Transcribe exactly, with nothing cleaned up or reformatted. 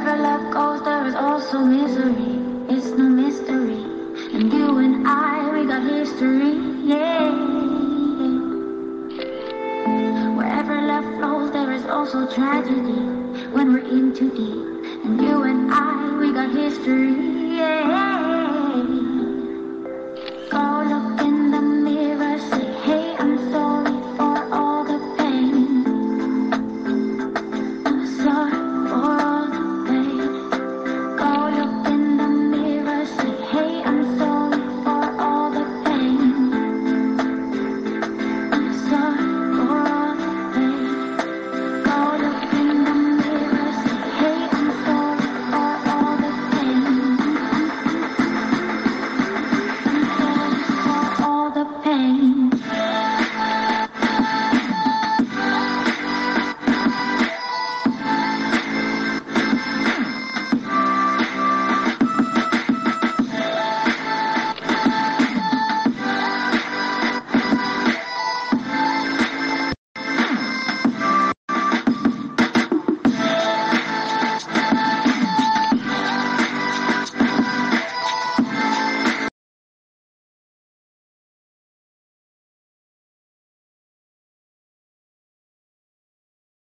Wherever love goes, there is also misery. It's no mystery. And you and I, we got history, yeah. Wherever love flows, there is also tragedy when we're in too deep. And you and I, we got history, yeah.